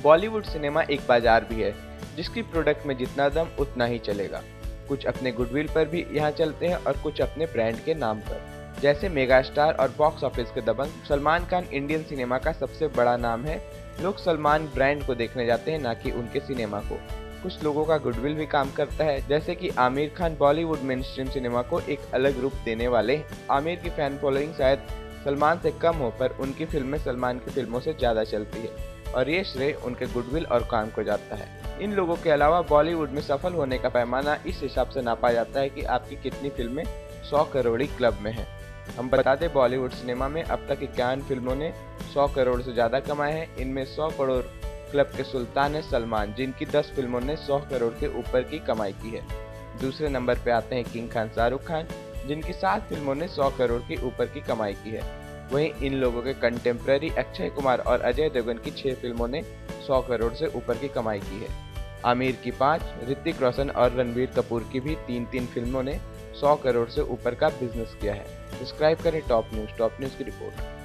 Bollywood cinema एक बाजार भी है जिसकी प्रोडक्ट में जितना दम उतना ही चलेगा। कुछ अपने गुडविल पर भी यहाँ चलते हैं और कुछ अपने ब्रांड के नाम पर। जैसे मेगा स्टार और बॉक्स ऑफिस के दबंग सलमान खान इंडियन सिनेमा का सबसे बड़ा नाम है। लोग सलमान ब्रांड को देखने जाते हैं, ना कि उनके सिनेमा को। कुछ लोगों का गुडविल भी काम करता है, जैसे कि Aamir Khan Bollywood mainstream cinema को एक अलग रूप देने वाले। आमिर की फैन फॉलोइंग शायद सलमान से कम हो, पर उनकी फिल्में सलमान की फिल्मों से ज्यादा चलती है और ये श्रेय उनके गुडविल और काम को जाता है। इन लोगों के अलावा बॉलीवुड में सफल होने का पैमाना इस हिसाब से नापा जाता है कि आपकी कितनी फिल्में 100 करोड़ी क्लब में हैं। हम बता दें, बॉलीवुड सिनेमा में अब तक 51 फिल्मों ने 100 करोड़ से ज्यादा कमाए हैं। इनमें 100 करोड़ क्लब के सुल्तान है सलमान, जिनकी 10 फिल्मों ने 100 करोड़ के ऊपर की कमाई की है। दूसरे नंबर पे आते हैं किंग खान शाहरुख खान, जिनकी 7 फिल्मों ने 100 करोड़ के ऊपर की कमाई की है। वहीं इन लोगों के कंटेम्प्रेरी अक्षय कुमार और अजय देवगन की 6 फिल्मों ने 100 करोड़ से ऊपर की कमाई की है। आमिर की 5, ऋतिक रोशन और रणबीर कपूर की भी 3-3 फिल्मों ने 100 करोड़ से ऊपर का बिजनेस किया है। सब्सक्राइब करें टॉप न्यूज़ की रिपोर्ट।